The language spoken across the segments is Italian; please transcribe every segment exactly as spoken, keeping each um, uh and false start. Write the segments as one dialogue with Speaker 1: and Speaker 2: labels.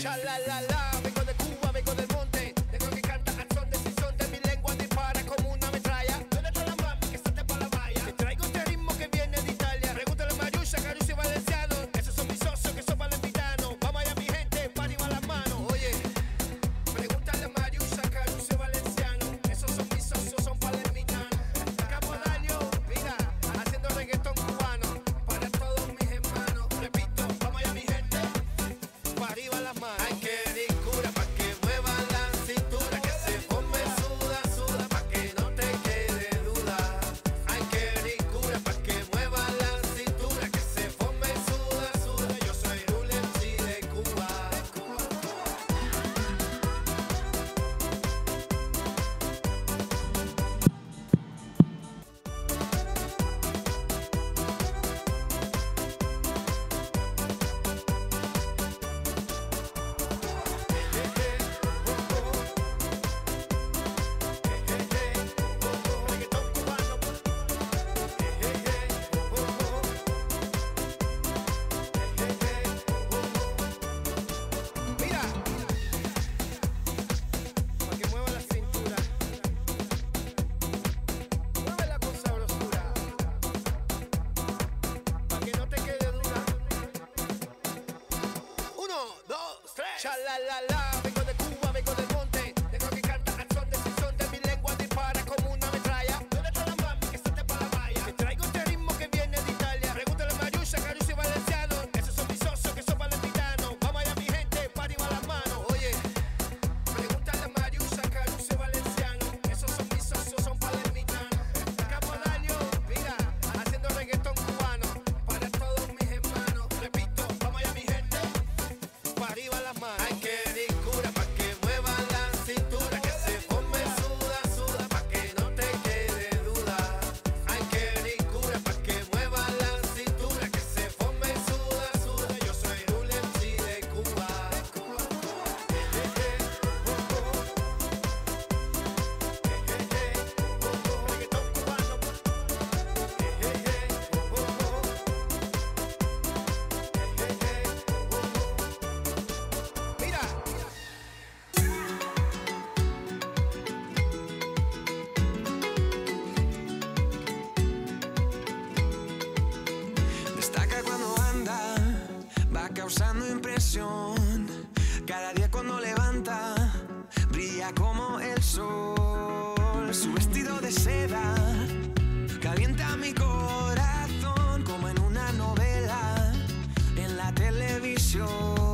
Speaker 1: Cha la la la, vengo de Cuba, vengo del monte. Tengo que cantar al son de sisonte. Mi lengua dispara como una metralla. ¿Dónde está la mami que salte pa' la valla? Te traigo este ritmo que viene de Italia. Pregúntale a Mariusha, Caruso y Valenciano. Esos son mis socios que son valentitanos. Vamos allá mi gente, pa' arriba las manos. Oye, pregúntale a Mariusha, Caruso y Valenciano. Esos son mis socios, son palermitanos. Capodalio, mira, haciendo reggaetón cubano. Para todos mis hermanos. Repito, vamos allá mi gente, pa' arriba las manos. Hay que ricura pa' que muevan la cintura. Que se ponme suda, suda, pa' que no te quede duda. Hay que ricura pa' que muevan la cintura. Que se ponme suda, suda. Yo soy un M C de Cuba. Reggaetón cubano. Mira, pa' que mueva la cintura. Muévela con sabrosura. Pa' que no te quede duda. Uno, dos, tres. Cha la la la, vengo de Cuba, vengo del monte. Tengo que cantar al son de sisonte. Mi lengua dispara como una metralla. ¿Dónde está la mami que salte pa' la valla? Te traigo este ritmo que viene de Italia. Pregúntale a Mariusha, Caruso y Valenciano. Esos son mis socios que son valentitanos. Vamos allá mi gente, pa' arriba las manos. Oye, pregúntale a Mariusha, Caruso y Valenciano. Esos son mis socios, son palermitanos. Capodalio, mira, haciendo reggaetón cubano. Para todos mis hermanos. Repito, vamos allá mi gente, pa' arriba las manos. Hay que ricura pa' que muevan la cintura. Que se ponme suda, suda, pa' que no te quede duda. Hay que ricura pa' que muevan la cintura. Que se ponme suda, suda. Yo soy un M C de Cuba. Reggaetón cubano. Mira.
Speaker 2: Destaca cuando anda, va causando impresión. Cada día cuando levanta, brilla como el sol. Su vestido de seda calienta mi corazón como en una novela en la televisión.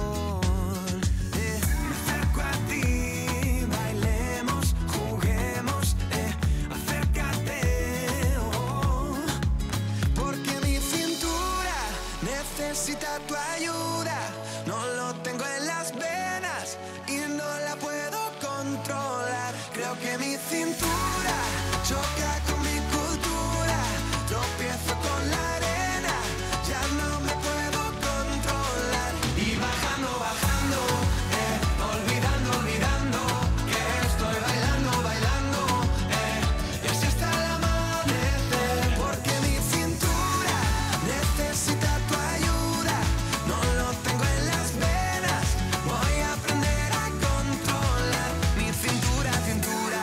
Speaker 2: Eh, me acerco a ti, bailemos, juguemos, eh, acércate, oh. Porque mi cintura necesita tu ayuda. No lo tengo en las venas y no la puedo controlar. Creo que mi cintura choca con mi cultura. Tropiezo con la arena, ya no me puedo controlar. Y bajando, bajando, eh, olvidando, olvidando que estoy bailando, bailando, eh, y así hasta el amanecer. Porque mi cintura necesita tu ayuda. No lo tengo en las venas, voy a aprender a controlar mi cintura, cintura.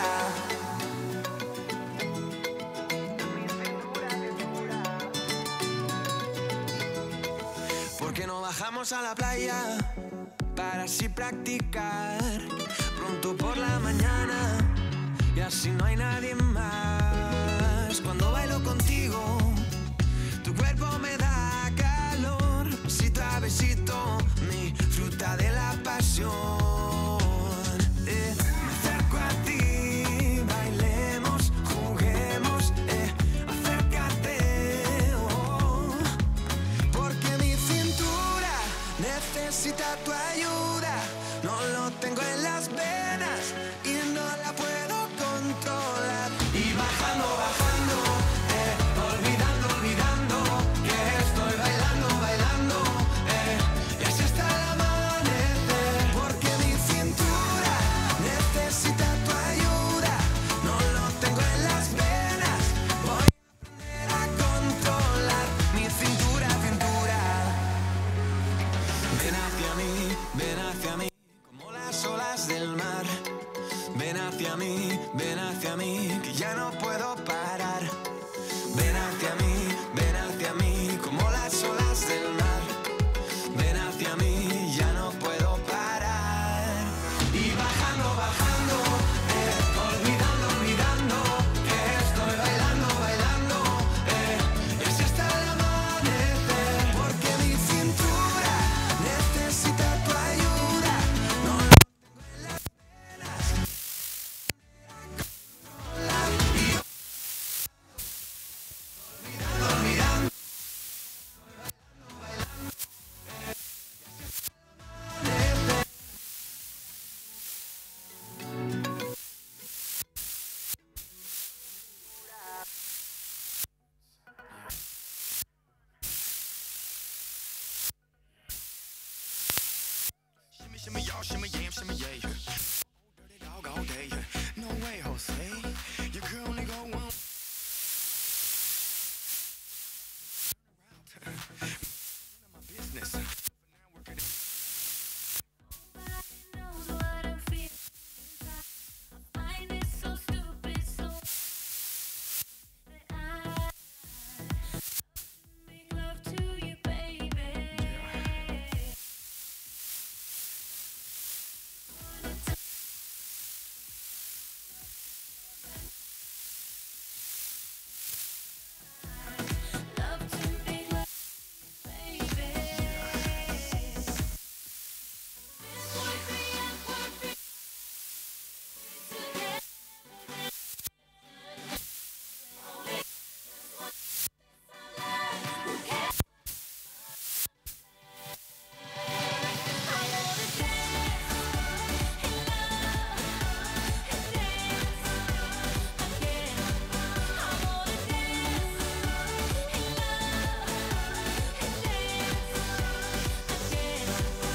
Speaker 2: Porque no bajamos a la playa para así practicar pronto por la mañana y así no hay nadie más. Cuando bailo contigo, tu cuerpo me da calor. Besito a besito, mi fruta de la pasión. Eh, me acerco a ti, bailemos, juguemos, eh, acércate, oh. Porque mi cintura necesita tu ayuda. No lo tengo en las venas y no la puedo controlar. Y bajando, bajando, eh, olvidando, olvidando que estoy bailando, bailando, eh, y así hasta el amanecer. Porque mi cintura necesita tu ayuda. No lo tengo en las venas, voy a aprender a controlar mi cintura, cintura. Ven hacia mí, ven hacia mí. Shimmy y'all, shimmy yam, shimmy yay. Dirty dog all day. No way, Jose. Your girl only go one. None of my business. For now, work it.
Speaker 3: Knows what I'm feeling. I find it so stupid, so that I make love to you, baby. Love to make love, baby. Boy, free and boy, free together. Only one who cares? I wanna dance and love and dance again. I wanna dance and love and dance again.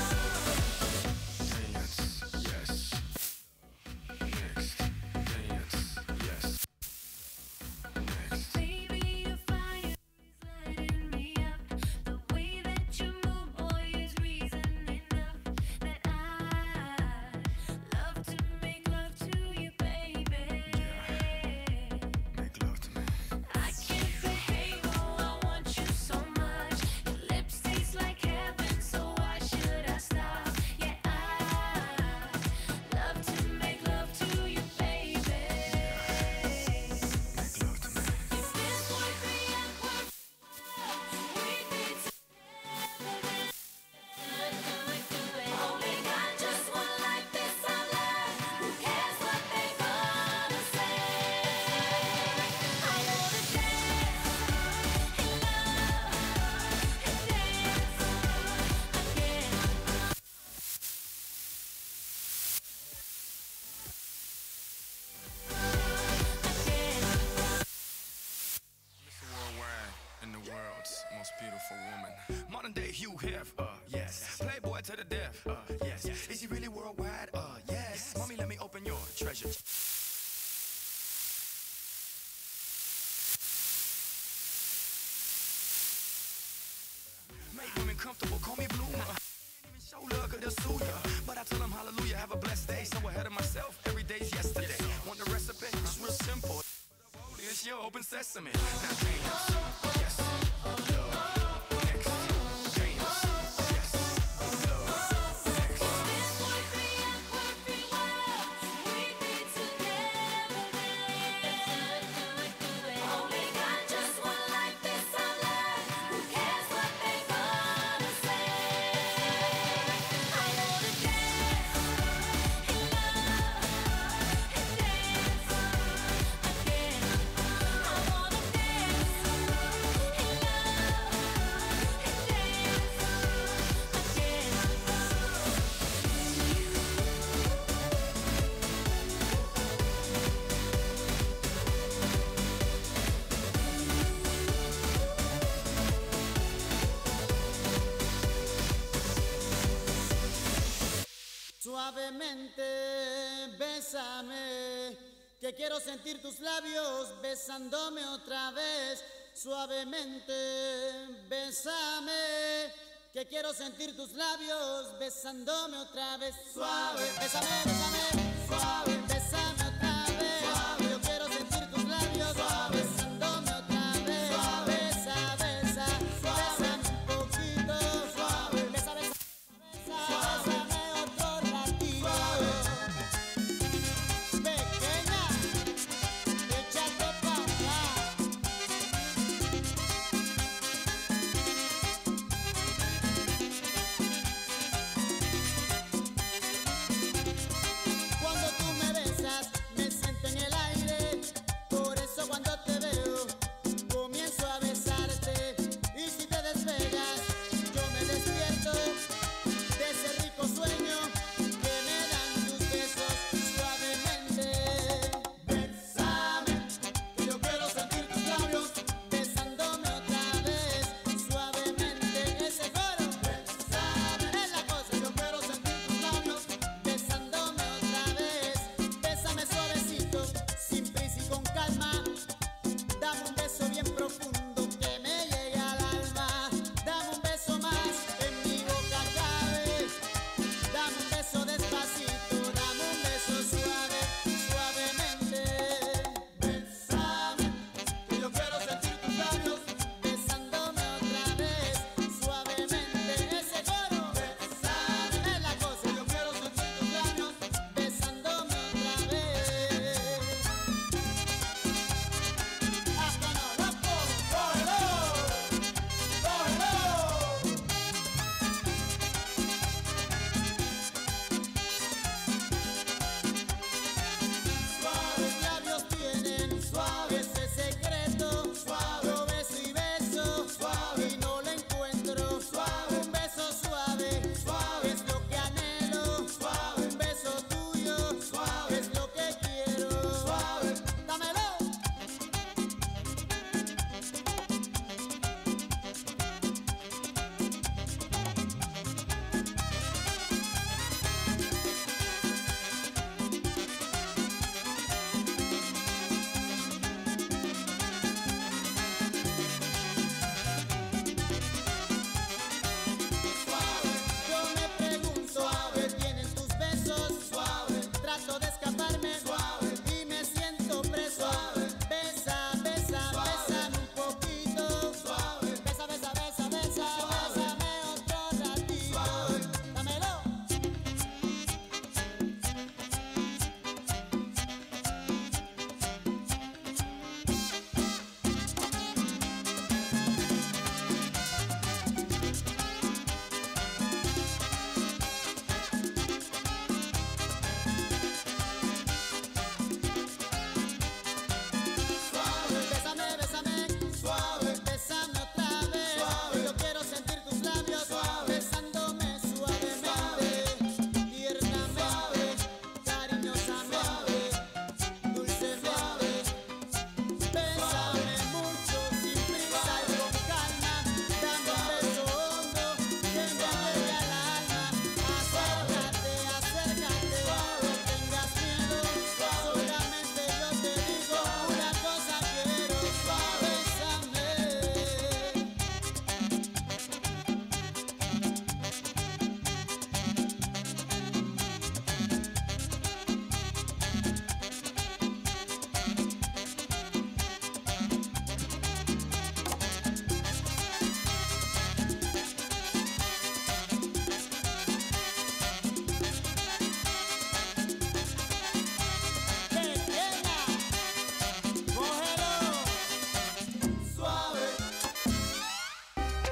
Speaker 2: Dance, yes. Next, dance, yes. Next.
Speaker 3: Baby, your fire is lighting me up. The way that you move, boy, is reason enough that I love to make love to you, baby.
Speaker 2: Make love to me.
Speaker 3: I can't behave, oh, I want you so much. Your lips taste like heaven, so why should I stop? Yeah, I love to make love to you, baby.
Speaker 2: Make love to me.
Speaker 3: If this boy free and we're we be together, then do it, do it. Only got just one life, this our life. Who cares what they gonna say? I wanna dance and love and dance again. Again.
Speaker 2: Mister Worldwide and the world's most beautiful woman. Modern day Hugh Hef, uh, yes. Playboy to the death, uh, yes. Is he really worldwide? Uh, yes. Mommy, let me open your treasure. Make women comfortable, call me Bloomer. Can't even show love, cause they'll sue ya. But I tell them hallelujah, have a blessed day. So ahead of myself, every day's yesterday. Want the recipe? It's real simple. It's your open sesame. Now dance, yes, love, next, dance, yes, love, next.
Speaker 3: This boy free and we're free, we be together, then do it, do it. Only got just one life, this our life. Who cares what they gonna say? I wanna dance and love and dance again. I wanna dance and love and
Speaker 4: Suavemente, bésame, que quiero sentir tus labios besándome otra vez. Suavemente, bésame, que quiero sentir tus labios besándome otra vez. Suave, bésame, bésame, suave, bésame otra vez. Suave, yo quiero sentir tus labios besándome otra vez. Suave, besa, besa, bésame un poquito. Suave, besa, besa, besa, bésame otro ratito. Pequeña, échate pa' acá. Cuando tú me besas,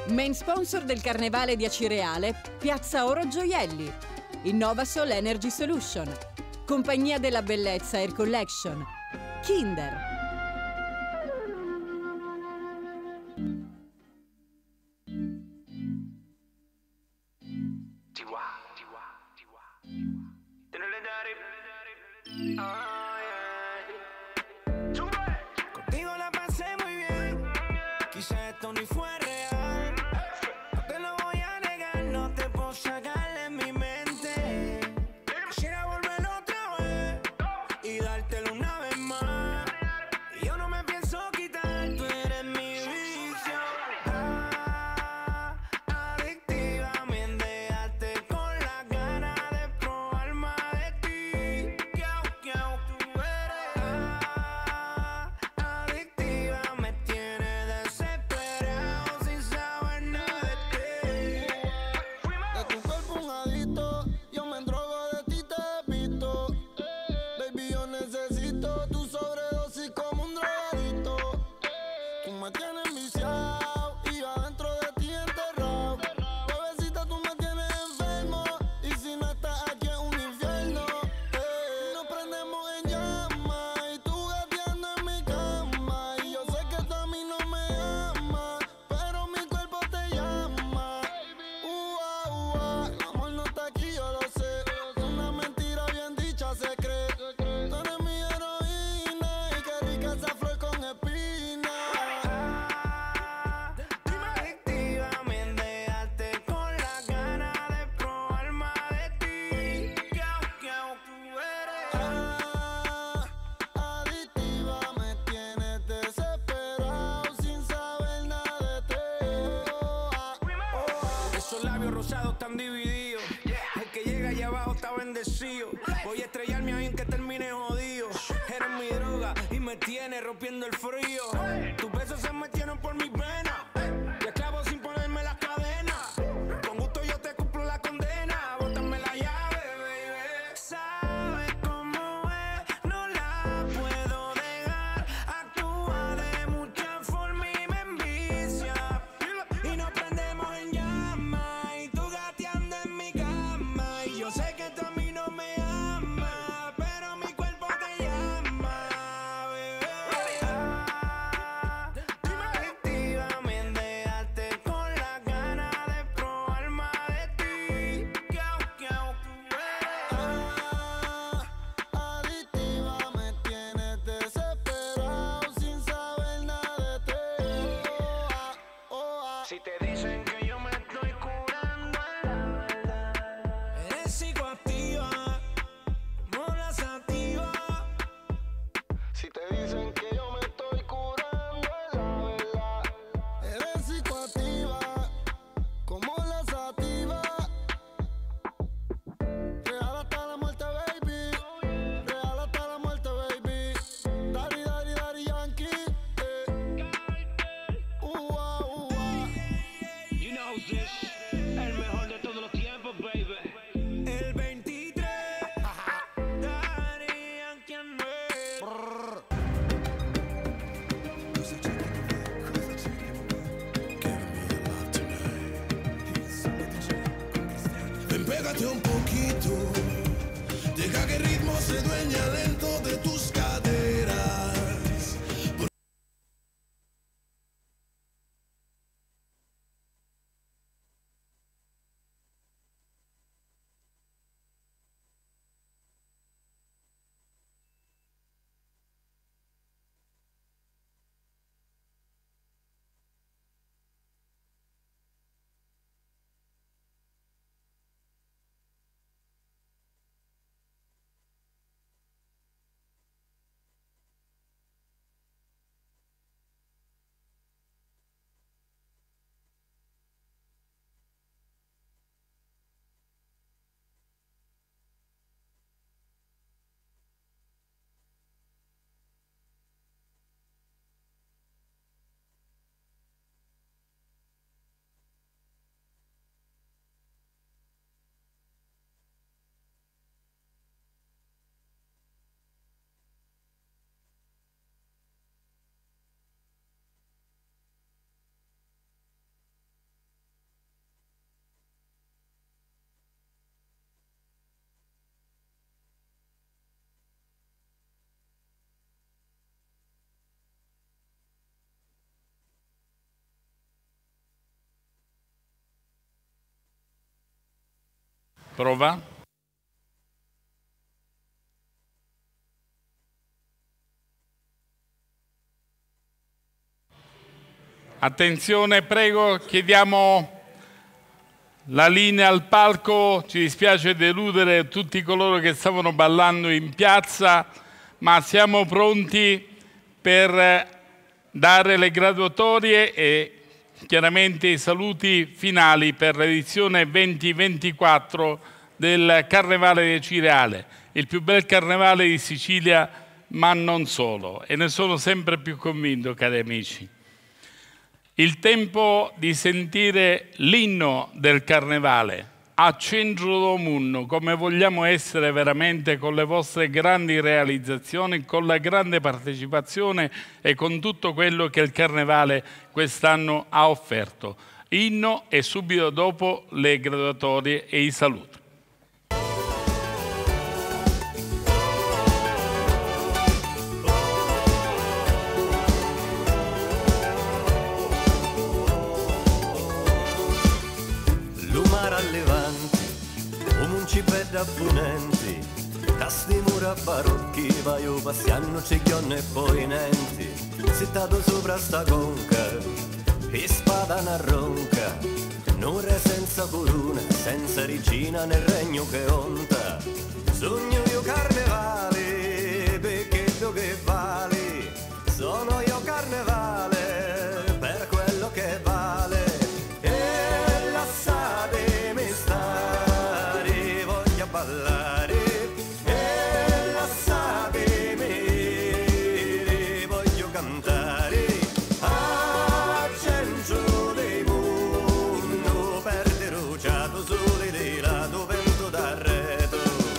Speaker 5: Main sponsor del Carnevale di Acireale, Piazza Oro Gioielli. Innovasol Energy Solution. Compagnia della Bellezza Air Collection. Kinder.
Speaker 2: Contigo la pasé muy bien, quizá esto ni fue real. No te lo voy a negar, no te puedo sacar de mi mente. Quisiera volver otra vez y dártelo una vez más. Y yo no me pienso quitar, tú eres mi vicio. Ah, adictiva, me dejaste con las ganas de probar más de ti. Kiao, kiao, tú eres. Ah, adictiva, me tienes desesperado sin saber nada de ti.
Speaker 6: De tu cuerpo un adicto, yo me drogo de ti, te he visto. Baby, yo necesito tu sobredosis como un drogadito. Tú me tienes viciado y yo adentro de ti enterrado. Bebecita, tú me tienes enfermo y si no estás aquí es un infierno. Eh, nos prendemos en llamas y tú gateando en mi cama. Y yo sé que tú a mí no me amas, pero mi cuerpo te llama. Ua, ua, el amor no está aquí, yo lo sé. Una mentira bien dicha se cree. Tú eres mi heroína y qué rica esa flor con espina.
Speaker 2: Dime adictiva, me dejaste con las ganas de probar más de ti. Kiao, kiao, tú eres.
Speaker 6: Ah, adictiva, me tienes desesperado sin saber nada de ti. Oh, ah, oh, ah.
Speaker 2: Esos labios rosados están divididos. El que llega allá abajo está bendecido. Voy a estrellarme ahí en que termine jodido. Eres mi droga y me tienes rompiendo el frío. Tus besos se metieron por mis venas. Te esclavo sin ponerme las cadenas. Con gusto yo te cumplo la condena. Bótame la llave, baby. Sabes cómo es, no la puedo dejar. Actúa de muchas formas y me envicia. Y nos prendemos en llamas y tú gateando en mi cama. Y yo sé que tú a mí no me amas, pero mi cuerpo te llama, bebé. Ah, dime adictiva, me dejaste con las ganas de probar más de ti. Kiao, kiao, tú eres.
Speaker 6: Ah, adictiva, me tienes desesperado sin saber nada de ti. Oh, ah, oh, ah.
Speaker 2: Si te dicen que yo me estoy curando, es la verdad. Eres psicoactiva, como la sativa.
Speaker 6: Si te dicen que yo me estoy curando, es la verdad. Eres psicoactiva, como la sativa. Real hasta la muerte, baby. Real hasta la muerte, baby. Daddy, daddy, daddy, Yankee. Eh. Ua, ua.
Speaker 2: You know this, el mejor de todos los tiempos, baby. El veintitrés, Daddy Yankee and me.
Speaker 7: Ven, pégate un poquito, deja que el ritmo se dueña lento de tus caderas.
Speaker 8: Prova. Attenzione, prego, chiediamo la linea al palco. Ci dispiace deludere tutti coloro che stavano ballando in piazza, ma siamo pronti per dare le graduatorie e chiaramente i saluti finali per l'edizione venti ventiquattro del Carnevale di Acireale, il più bel carnevale di Sicilia, ma non solo, e ne sono sempre più convinto, cari amici. Il tempo di sentire l'inno del Carnevale, a centro del mondo, come vogliamo essere veramente con le vostre grandi realizzazioni, con la grande partecipazione e con tutto quello che il Carnevale quest'anno ha offerto. Inno e subito dopo le graduatorie e i saluti.
Speaker 9: Da punenti, casti mura barocchi, vaio passiano ciglione e poi nenti, sittato sopra sta conca, e spada una ronca, nure senza corona, senza regina nel regno che onta, sogno io carnevale, perché tu che vale, sono io carnevale, per quello che vale, e lasciate mi stare. Ballare e lasciatemi, voglio cantare a centro del mondo, per rugiato sole di lato vento d'arredo.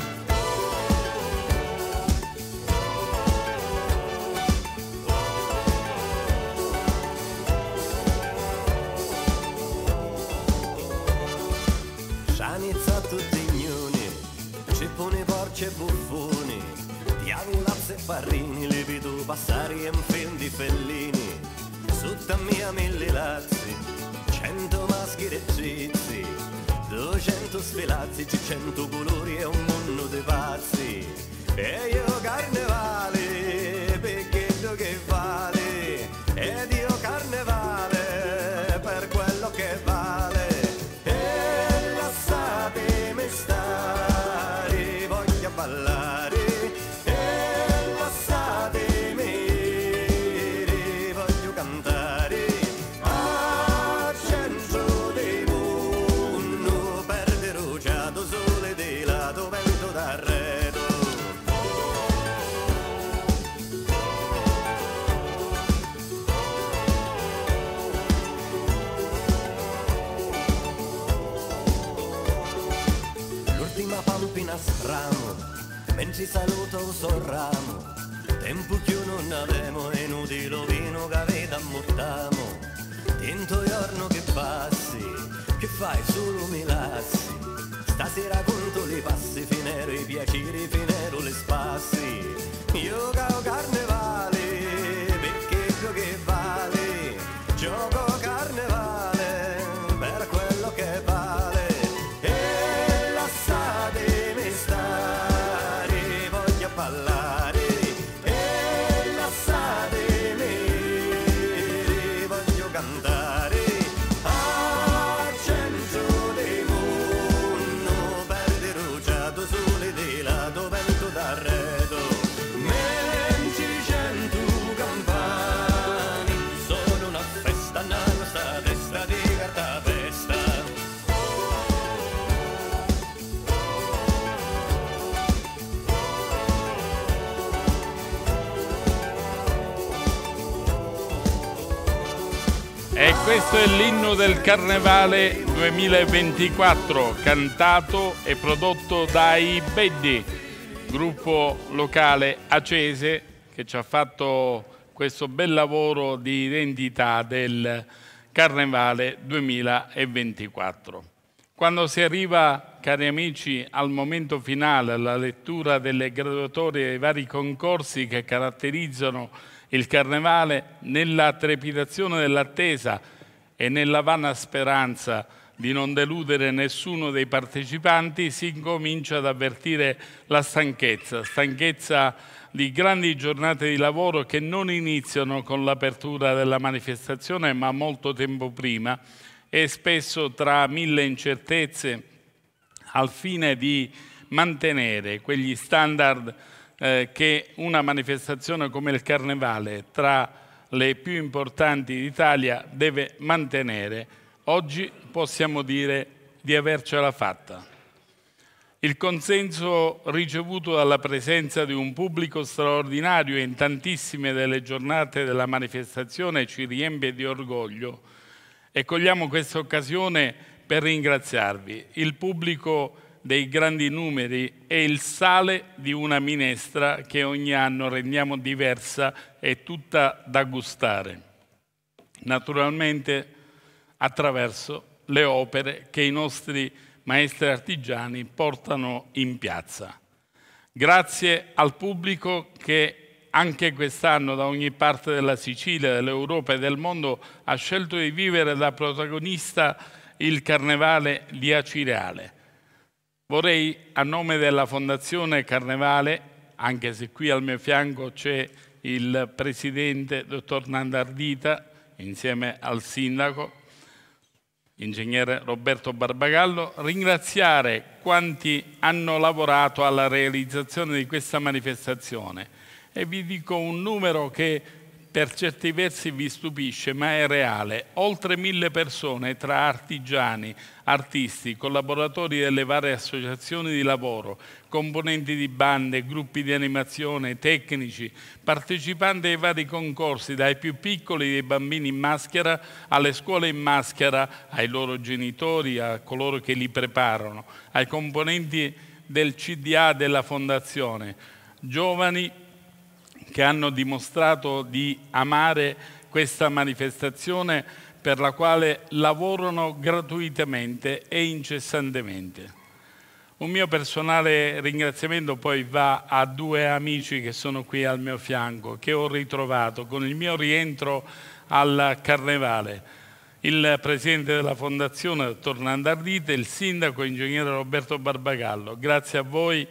Speaker 9: Scianizza tutti cipponi, porci e buffoni, diavolazze e farrini, li vedo passare in film di Fellini, sotto a mia mille lazzi, cento maschere e zizi, duecento sfilazzi, cento colori e un mondo di pazzi, e io carnevale, perché tu che vale, ed io carnevale, per quello che vale, e lasciatemi stare. Ballare e lasciatemi, voglio cantare a centro del mondo, per derugiato sole di lato vento d'arredo. L'ultima pampina strano, mentre saluto sul ramo, tempo che non avemo, è inutile vino che avete ammortamo. Tinto giorno che passi, che fai solo mi lassi, stasera conto li passi, finero i piaceri, finero le spassi. Io cao carnevale, perché più che vale, gioco carnevale, per quello che vale, e lasciatemi stare, ballare e lasciatemi, voglio cantare a centro del mondo, per derugiato sole di lato vento d'arredo, mentre cento campani, sono una festa, una nostra testa di carta festa.
Speaker 8: E questo è l'inno del Carnevale duemilaventiquattro, cantato e prodotto dai Beddi, gruppo locale acese che ci ha fatto questo bel lavoro di identità del Carnevale duemilaventiquattro. Quando si arriva, cari amici, al momento finale, alla lettura delle graduatorie dei vari concorsi che caratterizzano il Carnevale, nella trepidazione dell'attesa e nella vana speranza di non deludere nessuno dei partecipanti, si incomincia ad avvertire la stanchezza, stanchezza di grandi giornate di lavoro che non iniziano con l'apertura della manifestazione, ma molto tempo prima e spesso tra mille incertezze, al fine di mantenere quegli standard eh, che una manifestazione come il Carnevale, tra le più importanti d'Italia, deve mantenere. Oggi possiamo dire di avercela fatta. Il consenso ricevuto dalla presenza di un pubblico straordinario in tantissime delle giornate della manifestazione ci riempie di orgoglio e cogliamo questa occasione per ringraziarvi. Il pubblico dei grandi numeri è il sale di una minestra che ogni anno rendiamo diversa e tutta da gustare. Naturalmente attraverso le opere che i nostri maestri artigiani portano in piazza. Grazie al pubblico che anche quest'anno da ogni parte della Sicilia, dell'Europa e del mondo ha scelto di vivere da protagonista il Carnevale di Acireale. Vorrei, a nome della Fondazione Carnevale, anche se qui al mio fianco c'è il Presidente, dottor Nandardita, insieme al Sindaco, Ingegnere Roberto Barbagallo, ringraziare quanti hanno lavorato alla realizzazione di questa manifestazione. E vi dico un numero che per certi versi vi stupisce, ma è reale. Oltre mille persone tra artigiani, artisti, collaboratori delle varie associazioni di lavoro, componenti di bande, gruppi di animazione, tecnici, partecipanti ai vari concorsi, dai più piccoli dei bambini in maschera alle scuole in maschera, ai loro genitori, a coloro che li preparano, ai componenti del C D A della Fondazione, giovani che hanno dimostrato di amare questa manifestazione per la quale lavorano gratuitamente e incessantemente. Un mio personale ringraziamento poi va a due amici che sono qui al mio fianco, che ho ritrovato con il mio rientro al Carnevale. Il Presidente della Fondazione, dottor Nandardita, e il Sindaco, Ingegnere Roberto Barbagallo. Grazie a voi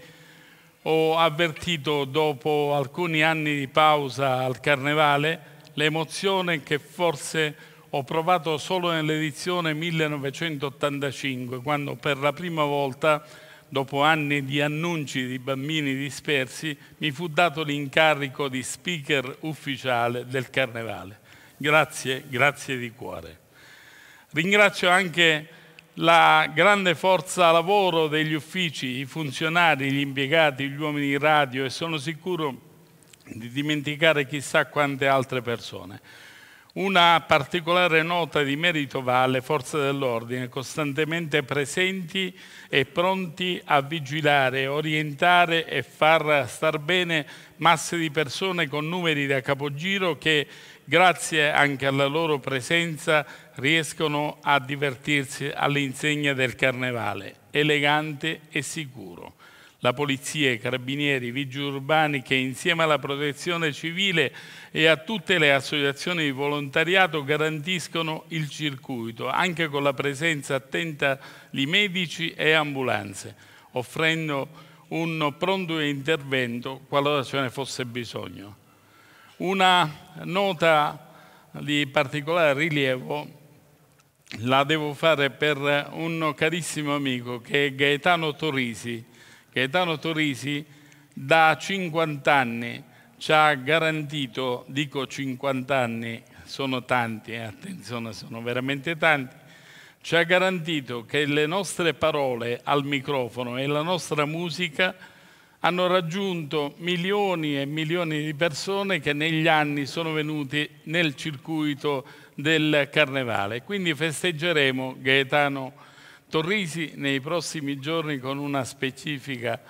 Speaker 8: ho avvertito, dopo alcuni anni di pausa al Carnevale, l'emozione che forse ho provato solo nell'edizione millenovecentottantacinque, quando per la prima volta, dopo anni di annunci di bambini dispersi, mi fu dato l'incarico di speaker ufficiale del Carnevale. Grazie, grazie di cuore. Ringrazio anche la grande forza lavoro degli uffici, i funzionari, gli impiegati, gli uomini di radio, e sono sicuro di dimenticare chissà quante altre persone. Una particolare nota di merito va alle forze dell'ordine, costantemente presenti e pronti a vigilare, orientare e far star bene masse di persone con numeri da capogiro che, grazie anche alla loro presenza, riescono a divertirsi all'insegna del Carnevale, elegante e sicuro. La polizia, i carabinieri, i vigili urbani che insieme alla protezione civile e a tutte le associazioni di volontariato garantiscono il circuito, anche con la presenza attenta di medici e ambulanze, offrendo un pronto intervento qualora ce ne fosse bisogno. Una nota di particolare rilievo la devo fare per un carissimo amico che è Gaetano Torrisi. Gaetano Torrisi da cinquanta anni ci ha garantito, dico cinquanta anni, sono tanti, eh, attenzione, sono veramente tanti, ci ha garantito che le nostre parole al microfono e la nostra musica hanno raggiunto milioni e milioni di persone che negli anni sono venuti nel circuito del Carnevale. Quindi festeggeremo Gaetano Torrisi nei prossimi giorni con una specifica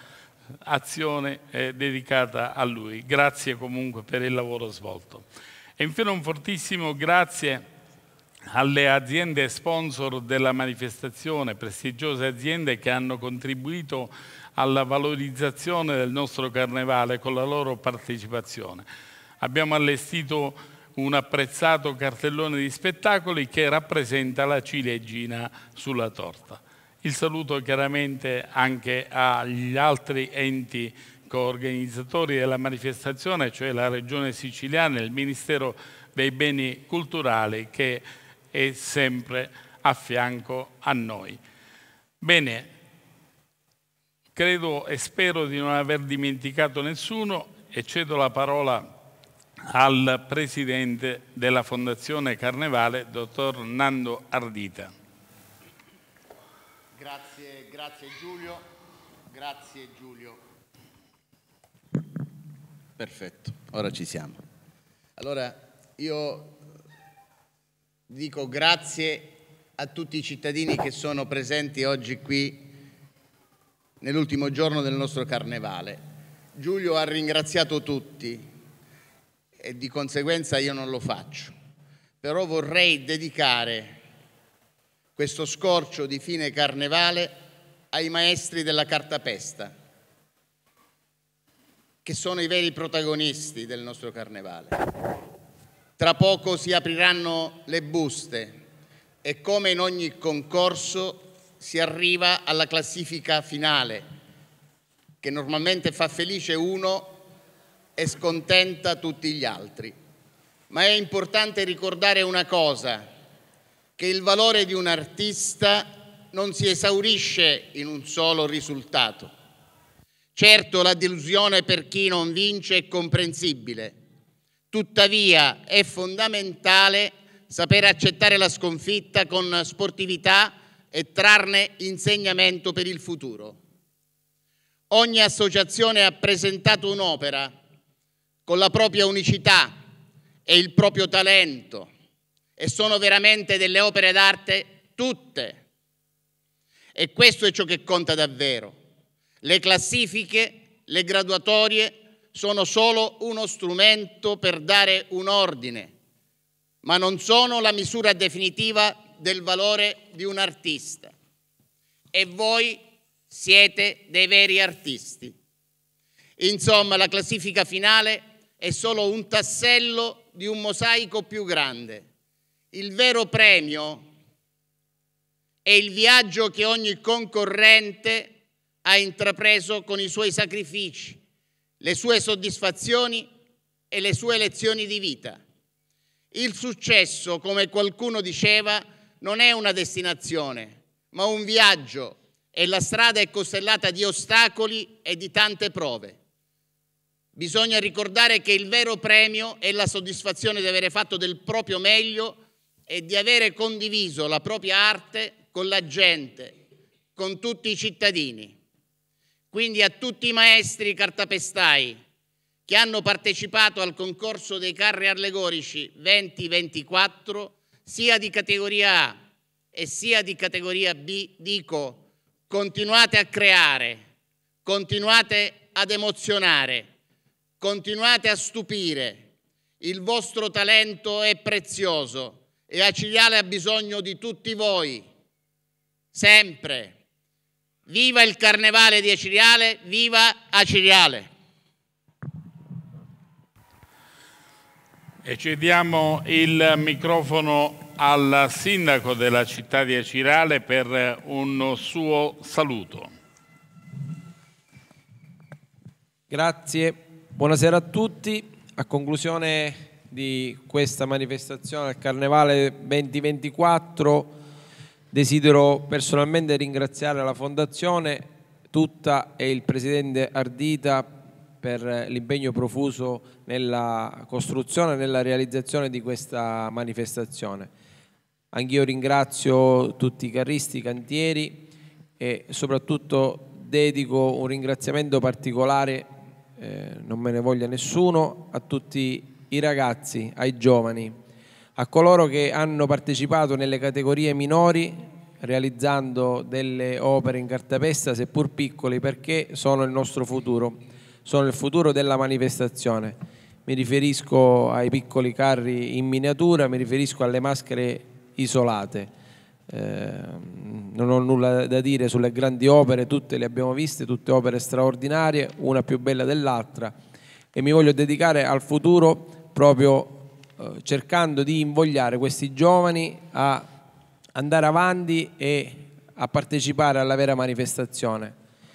Speaker 8: azione eh, dedicata a lui. Grazie comunque per il lavoro svolto. E infine un fortissimo grazie alle aziende sponsor della manifestazione, prestigiose aziende che hanno contribuito alla valorizzazione del nostro Carnevale con la loro partecipazione. Abbiamo allestito un apprezzato cartellone di spettacoli che rappresenta la ciliegina sulla torta. Il saluto chiaramente anche agli altri enti coorganizzatori della manifestazione, cioè la Regione Siciliana e il Ministero dei Beni Culturali, che è sempre a fianco a noi. Bene, credo e spero di non aver dimenticato nessuno e cedo la parola al Presidente della Fondazione Carnevale, dottor Nando Ardita.
Speaker 10: Grazie, grazie Giulio, grazie Giulio. Perfetto, ora ci siamo. Allora io dico grazie a tutti i cittadini che sono presenti oggi qui nell'ultimo giorno del nostro Carnevale. Giulio ha ringraziato tutti e di conseguenza io non lo faccio, però vorrei dedicare questo scorcio di fine Carnevale ai maestri della cartapesta, che sono i veri protagonisti del nostro Carnevale. Tra poco si apriranno le buste e, come in ogni concorso, si arriva alla classifica finale, che normalmente fa felice uno e scontenta tutti gli altri. Ma è importante ricordare una cosa, che il valore di un artista non si esaurisce in un solo risultato. Certo, la delusione per chi non vince è comprensibile, tuttavia è fondamentale saper accettare la sconfitta con sportività e trarne insegnamento per il futuro. Ogni associazione ha presentato un'opera con la propria unicità e il proprio talento, e sono veramente delle opere d'arte tutte. E questo è ciò che conta davvero. Le classifiche, le graduatorie sono solo uno strumento per dare un ordine, ma non sono la misura definitiva del valore di un artista. E voi siete dei veri artisti. Insomma, la classifica finale è solo un tassello di un mosaico più grande. Il vero premio è il viaggio che ogni concorrente ha intrapreso con i suoi sacrifici, le sue soddisfazioni e le sue lezioni di vita. Il successo, come qualcuno diceva, non è una destinazione, ma un viaggio, e la strada è costellata di ostacoli e di tante prove. Bisogna ricordare che il vero premio è la soddisfazione di avere fatto del proprio meglio e di avere condiviso la propria arte con la gente, con tutti i cittadini. Quindi a tutti i maestri cartapestai che hanno partecipato al concorso dei carri allegorici venti ventiquattro, sia di categoria A e sia di categoria B, dico: continuate a creare, continuate ad emozionare, continuate a stupire. Il vostro talento è prezioso e Acireale ha bisogno di tutti voi, sempre. Viva il Carnevale di Acireale, viva Acireale!
Speaker 8: E cediamo il microfono al sindaco della città di Acireale per un suo saluto.
Speaker 11: Grazie, buonasera a tutti. A conclusione di questa manifestazione al Carnevale venti ventiquattro desidero personalmente ringraziare la Fondazione tutta e il Presidente Ardita per l'impegno profuso nella costruzione e nella realizzazione di questa manifestazione. Anch'io ringrazio tutti i carristi, i cantieri e soprattutto dedico un ringraziamento particolare, eh, non me ne voglia nessuno, a tutti i ragazzi, ai giovani, a coloro che hanno partecipato nelle categorie minori realizzando delle opere in cartapesta, seppur piccoli, perché sono il nostro futuro, sono il futuro della manifestazione. Mi riferisco ai piccoli carri in miniatura, mi riferisco alle maschere isolate. Eh, non ho nulla da dire sulle grandi opere, tutte le abbiamo viste, tutte opere straordinarie, una più bella dell'altra, e mi voglio dedicare al futuro proprio eh, cercando di invogliare questi giovani a andare avanti e a partecipare alla vera manifestazione.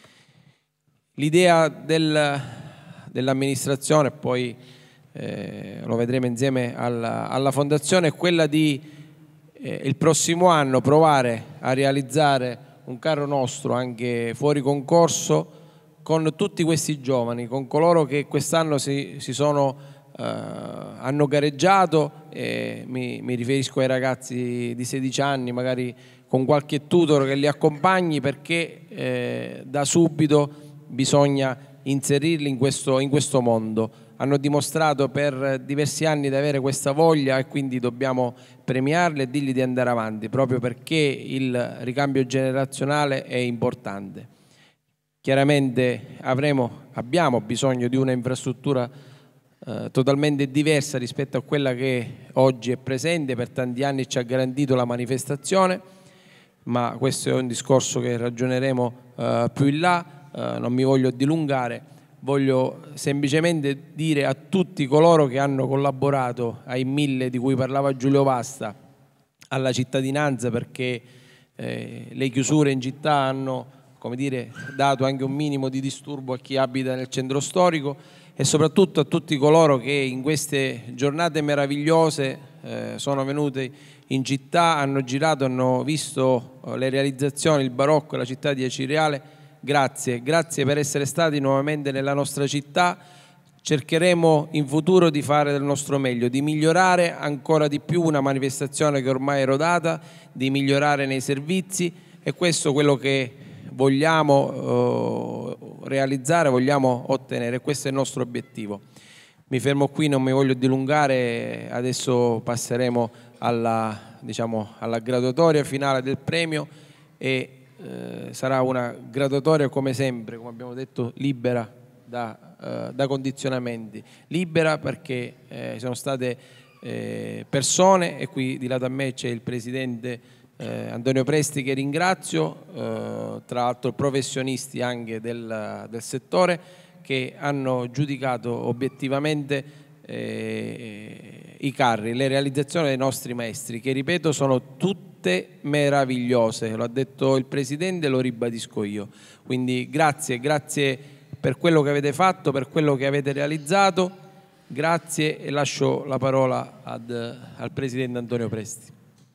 Speaker 11: L'idea del, dell'amministrazione, poi eh, lo vedremo insieme alla, alla fondazione, è quella di eh, il prossimo anno provare a realizzare un carro nostro anche fuori concorso con tutti questi giovani, con coloro che quest'anno si, si sono, eh, hanno gareggiato, e mi, mi riferisco ai ragazzi di sedici anni, magari con qualche tutor che li accompagni, perché eh, da subito bisogna inserirli in questo, in questo mondo. Hanno dimostrato per diversi anni di avere questa voglia e quindi dobbiamo premiarli e dirgli di andare avanti, proprio perché il ricambio generazionale è importante. Chiaramente avremo, abbiamo bisogno di una infrastruttura eh, totalmente diversa rispetto a quella che oggi è presente, per tanti anni ci ha garantito la manifestazione, ma questo è un discorso che ragioneremo eh, più in là. Uh, non mi voglio dilungare, voglio semplicemente dire a tutti coloro che hanno collaborato, ai mille di cui parlava Giulio Vasta, alla cittadinanza, perché eh, le chiusure in città hanno, come dire, dato anche un minimo di disturbo a chi abita nel centro storico, e soprattutto a tutti coloro che in queste giornate meravigliose eh, sono venuti in città, hanno girato, hanno visto eh, le realizzazioni, il barocco, la città di Acireale. Grazie, grazie per essere stati nuovamente nella nostra città. Cercheremo in futuro di fare del nostro meglio, di migliorare ancora di più una manifestazione che ormai è rodata, di migliorare nei servizi, e questo è quello che vogliamo eh, realizzare, vogliamo ottenere, questo è il nostro obiettivo. Mi fermo qui, non mi voglio dilungare, adesso passeremo alla, diciamo, alla graduatoria finale del premio e Eh, sarà una graduatoria, come sempre, come abbiamo detto, libera da, eh, da condizionamenti, libera perché eh, sono state eh, persone, e qui di lato a me c'è il presidente eh, Antonio Presti, che ringrazio, eh, tra l'altro professionisti anche del, del settore, che hanno giudicato obiettivamente eh, i carri, le realizzazioni dei nostri maestri, che ripeto sono tutte meravigliose, lo ha detto il Presidente, lo ribadisco io. Quindi grazie, grazie per quello che avete fatto, per quello che avete realizzato, grazie, e lascio la parola ad, al Presidente Antonio Presti.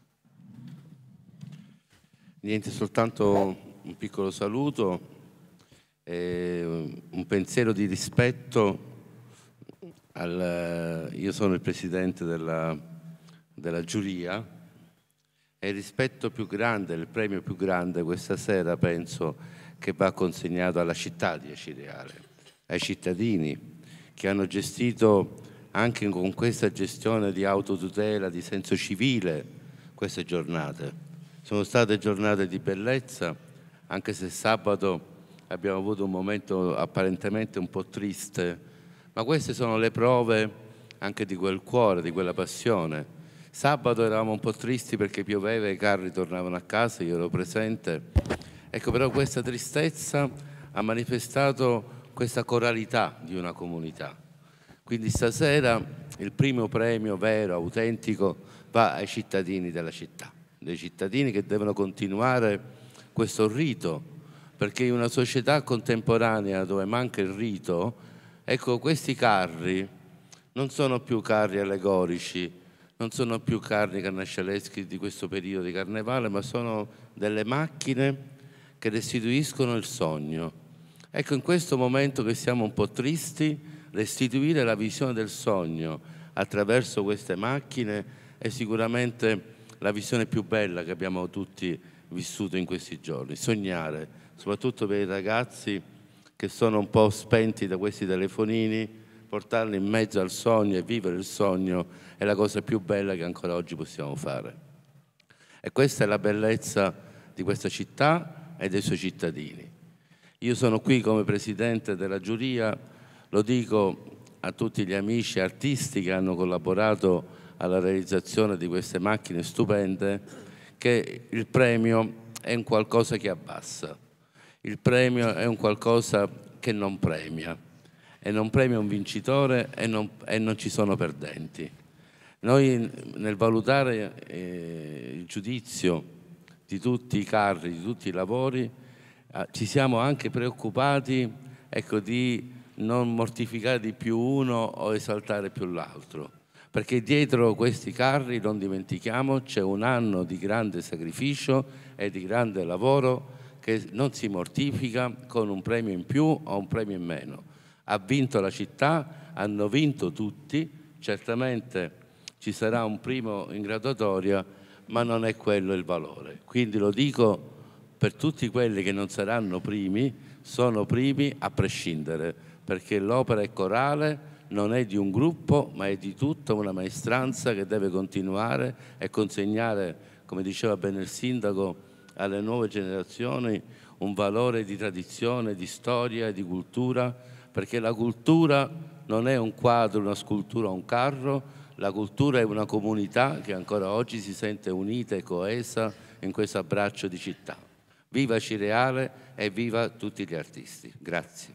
Speaker 12: Niente, soltanto un piccolo saluto, eh, un pensiero di rispetto. Al, io sono il Presidente della, della giuria, e il rispetto più grande, il premio più grande questa sera penso che va consegnato alla città di Acireale, ai cittadini che hanno gestito anche con questa gestione di autotutela, di senso civile, queste giornate. Sono state giornate di bellezza, anche se sabato abbiamo avuto un momento apparentemente un po' triste, ma queste sono le prove anche di quel cuore, di quella passione. Sabato eravamo un po' tristi perché pioveva e i carri tornavano a casa, io ero presente. Ecco, però questa tristezza ha manifestato questa coralità di una comunità. Quindi stasera il primo premio vero, autentico, va ai cittadini della città, dei cittadini che devono continuare questo rito, perché in una società contemporanea dove manca il rito, ecco, questi carri non sono più carri allegorici, non sono più carri carnascialeschi di questo periodo di carnevale, ma sono delle macchine che restituiscono il sogno. Ecco, in questo momento che siamo un po' tristi, restituire la visione del sogno attraverso queste macchine è sicuramente la visione più bella che abbiamo tutti vissuto in questi giorni. Sognare, soprattutto per i ragazzi che sono un po' spenti da questi telefonini, portarli in mezzo al sogno e vivere il sogno è la cosa più bella che ancora oggi possiamo fare. E questa è la bellezza di questa città e dei suoi cittadini. Io sono qui come Presidente della giuria, lo dico a tutti gli amici artisti che hanno collaborato alla realizzazione di queste macchine stupende, che il premio è un qualcosa che abbassa, il premio è un qualcosa che non premia, e non premia un vincitore e non, e non ci sono perdenti. Noi nel valutare eh, il giudizio di tutti i carri, di tutti i lavori, eh, ci siamo anche preoccupati, ecco, di non mortificare di più uno o esaltare più l'altro, perché dietro questi carri, non dimentichiamo, c'è un anno di grande sacrificio e di grande lavoro che non si mortifica con un premio in più o un premio in meno. Ha vinto la città, hanno vinto tutti, certamente ci sarà un primo in graduatoria, ma non è quello il valore. Quindi lo dico per tutti quelli che non saranno primi, sono primi a prescindere, perché l'opera è corale, non è di un gruppo, ma è di tutta una maestranza che deve continuare e consegnare, come diceva bene il sindaco, alle nuove generazioni un valore di tradizione, di storia e di cultura, perché la cultura non è un quadro, una scultura, un carro, la cultura è una comunità che ancora oggi si sente unita e coesa in questo abbraccio di città. Viva Cireale e viva tutti gli artisti. Grazie.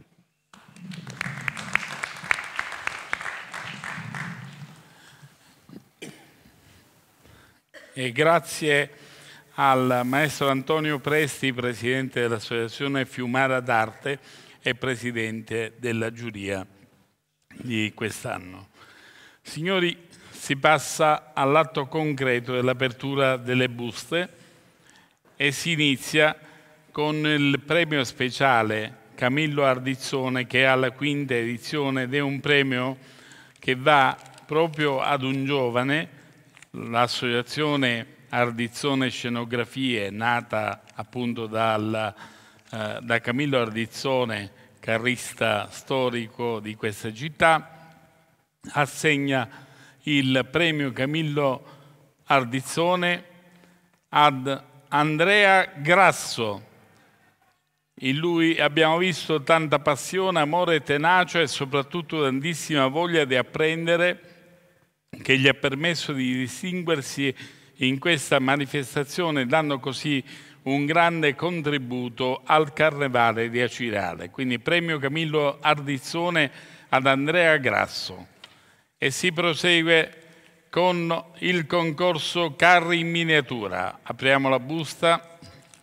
Speaker 8: E grazie al maestro Antonio Presti, presidente dell'Associazione Fiumara d'Arte e presidente della giuria di quest'anno. Signori, si passa all'atto concreto dell'apertura delle buste e si inizia con il premio speciale Camillo Ardizzone, che è alla quinta edizione ed è un premio che va proprio ad un giovane, l'associazione Ardizzone Scenografie, nata appunto dal, eh, da Camillo Ardizzone, carrista storico di questa città, assegna il premio Camillo Ardizzone ad Andrea Grasso. In lui abbiamo visto tanta passione, amore tenacia e soprattutto tantissima voglia di apprendere, che gli ha permesso di distinguersi in questa manifestazione, dando così un grande contributo al Carnevale di Acireale. Quindi premio Camillo Ardizzone ad Andrea Grasso. E si prosegue con il concorso Carri in miniatura. Apriamo la busta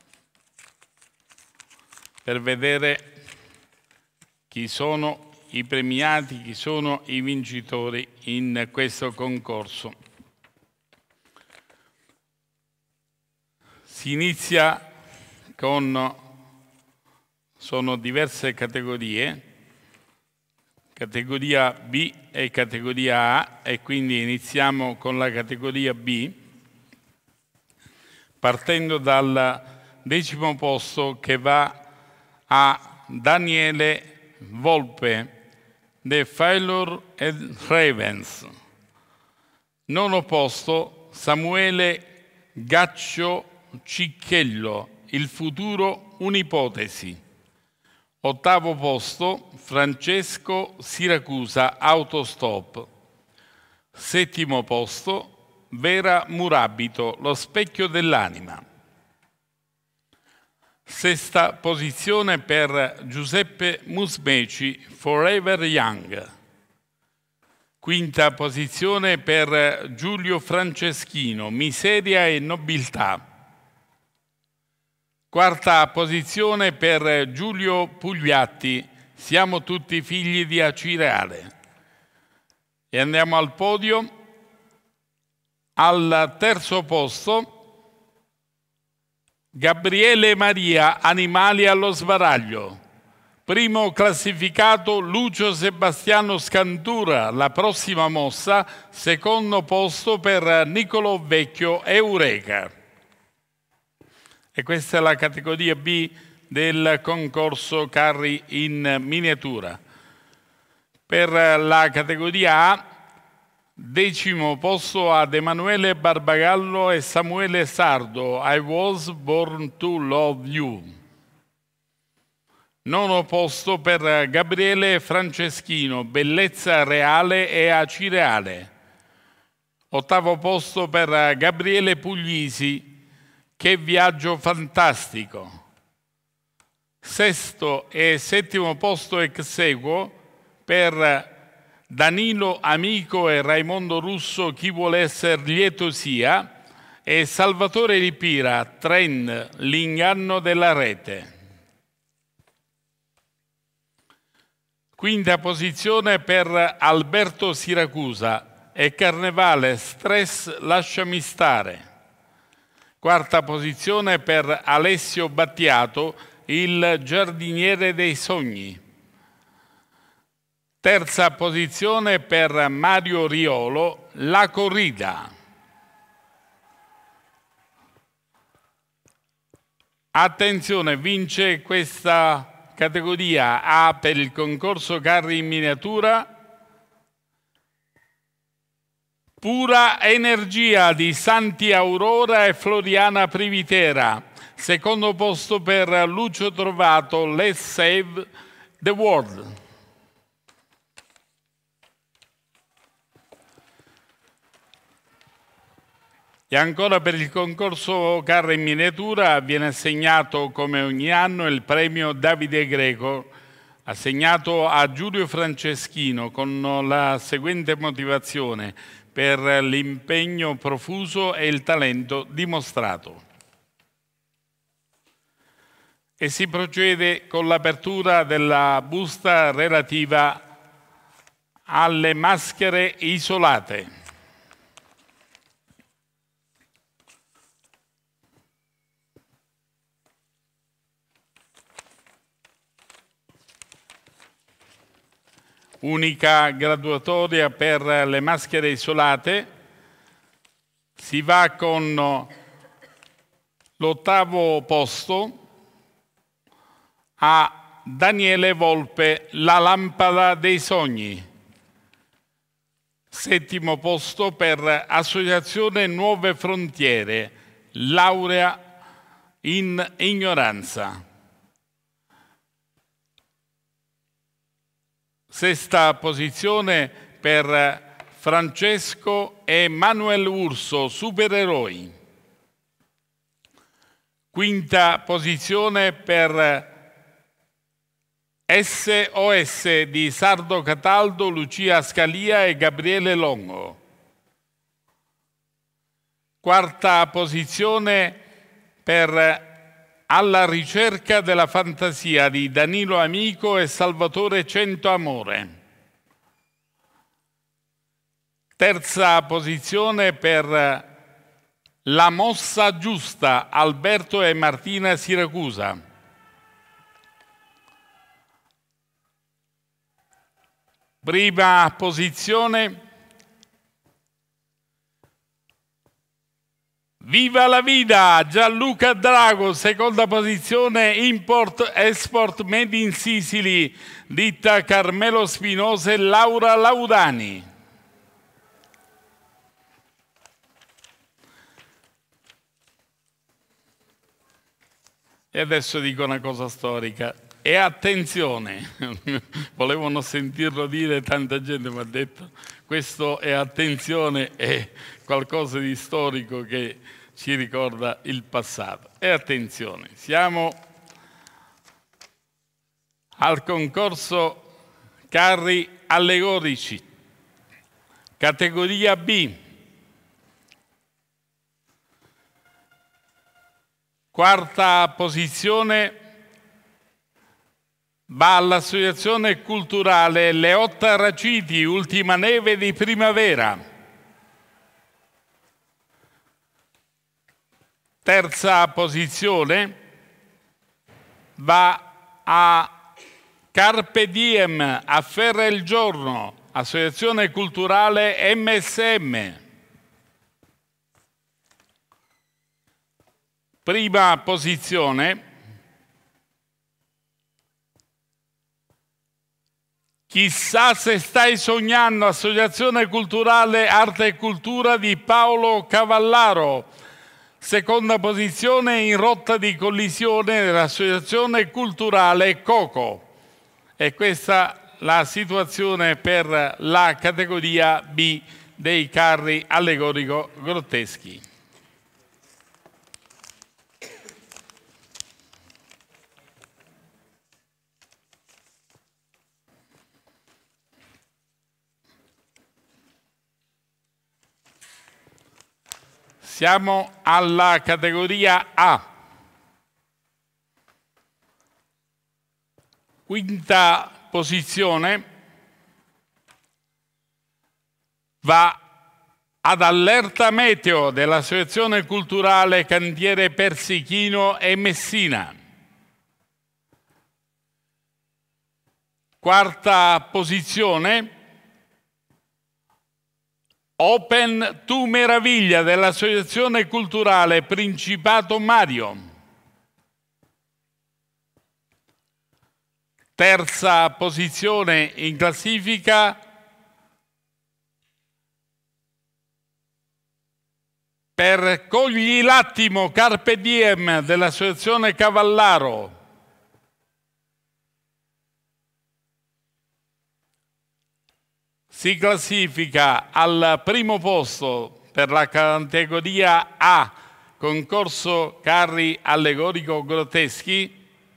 Speaker 8: per vedere chi sono i premiati, chi sono i vincitori in questo concorso. Si inizia con, sono diverse categorie, categoria B e categoria A, e quindi iniziamo con la categoria B, partendo dal decimo posto che va a Daniele Volpe, The Failure and Ravens. Nono posto Samuele Gaccio Cicchello, Il futuro un'ipotesi. Ottavo posto Francesco Siracusa, Autostop. Settimo posto Vera Murabito, Lo specchio dell'anima. Sesta posizione per Giuseppe Musmeci, Forever Young. Quinta posizione per Giulio Franceschino, Miseria e nobiltà. Quarta posizione per Giulio Pugliatti, Siamo tutti figli di Acireale. E andiamo al podio. Al terzo posto Gabriele Maria, Animali allo sbaraglio. Primo classificato Lucio Sebastiano Scantura, La prossima mossa. Secondo posto per Niccolò Vecchio, Eureka. E questa è la categoria B del concorso Carri in miniatura. Per la categoria A, decimo posto ad Emanuele Barbagallo e Samuele Sardo, I Was Born to Love You. Nono posto per Gabriele Franceschino, Bellezza reale e Acireale. Ottavo posto per Gabriele Puglisi, Che viaggio fantastico. Sesto e settimo posto ex equo per Danilo Amico e Raimondo Russo, Chi vuole essere lieto sia, e Salvatore Lipira, Trend, l'inganno della rete. Quinta posizione per Alberto Siracusa e Carnevale, Stress, lasciami stare. Quarta posizione per Alessio Battiato, Il giardiniere dei sogni. Terza posizione per Mario Riolo, La corrida. Attenzione, vince questa categoria A per il concorso carri in miniatura Pura Energia di Santi Aurora e Floriana Privitera. Secondo posto per Lucio Trovato, Let's Save the World. E ancora per il concorso carri in miniatura viene assegnato come ogni anno il premio Davide Greco, assegnato a Giulio Franceschino con la seguente motivazione: per l'impegno profuso e il talento dimostrato. E si procede con l'apertura della busta relativa alle maschere isolate. Unica graduatoria per le maschere isolate. Si va con l'ottavo posto a Daniele Volpe, La lampada dei sogni. Settimo posto per Associazione Nuove Frontiere, laurea in ignoranza. Sesta posizione per Francesco e Manuel Urso, Supereroi. Quinta posizione per S O S di Sardo Cataldo, Lucia Scalia e Gabriele Longo. Quarta posizione per Alla ricerca della fantasia di Danilo Amico e Salvatore Centoamore. Terza posizione per La mossa giusta, Alberto e Martina Siracusa. Prima posizione Viva la Vida, Gianluca Drago. Seconda posizione Import Export Made in Sicily, ditta Carmelo Spinosa e Laura Laudani. E adesso dico una cosa storica. E attenzione, volevo non sentirlo dire, tanta gente mi ha detto, questo è attenzione, è qualcosa di storico che ci ricorda il passato. E attenzione, siamo al concorso carri allegorici, categoria B. Quarta posizione va all'Associazione Culturale Leotta Raciti, Ultima neve di primavera. Terza posizione va a Carpe Diem, Afferra il giorno, Associazione Culturale M S M. Prima posizione Chissà se stai sognando, Associazione Culturale Arte e Cultura di Paolo Cavallaro. Seconda posizione in rotta di collisione dell'Associazione Culturale Coco. E questa la situazione per la categoria B dei carri allegorico grotteschi. Siamo alla categoria A. Quinta posizione va ad Allerta Meteo dell'Associazione Culturale Cantiere Persichino e Messina. Quarta posizione, Open Tu Meraviglia dell'Associazione Culturale Principato Mario. Terza posizione in classifica, per Cogli l'attimo Carpe Diem dell'Associazione Cavallaro. Si classifica al primo posto per la categoria A, concorso carri allegorico grotteschi,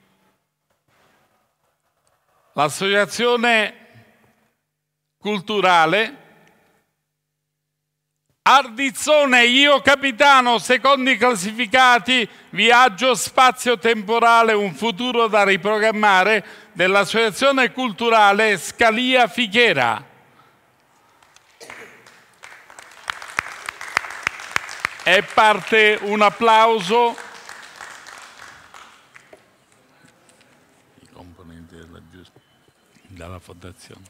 Speaker 8: l'Associazione Culturale Ardizzone Io Capitano, secondi classificati, viaggio spazio-temporale, un futuro da riprogrammare dell'Associazione Culturale Scalia Fighera. E parte un applauso. I componenti della, della fondazione.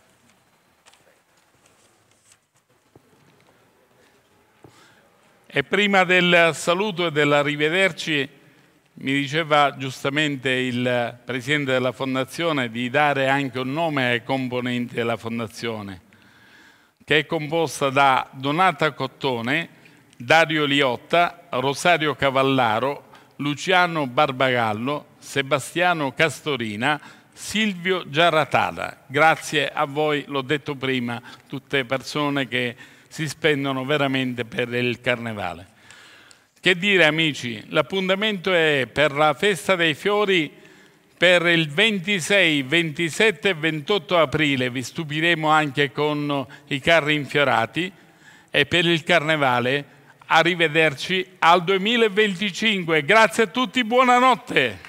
Speaker 8: E prima del saluto e dell'arrivederci mi diceva giustamente il Presidente della Fondazione di dare anche un nome ai componenti della Fondazione, che è composta da Donata Cottone, Dario Liotta, Rosario Cavallaro, Luciano Barbagallo, Sebastiano Castorina, Silvio Giaratala. Grazie a voi, l'ho detto prima, tutte persone che si spendono veramente per il Carnevale. Che dire, amici, l'appuntamento è per la Festa dei Fiori per il ventisei, ventisette e ventotto aprile. Vi stupiremo anche con i carri infiorati, e per il Carnevale arrivederci al duemilaventicinque. Grazie a tutti, buonanotte.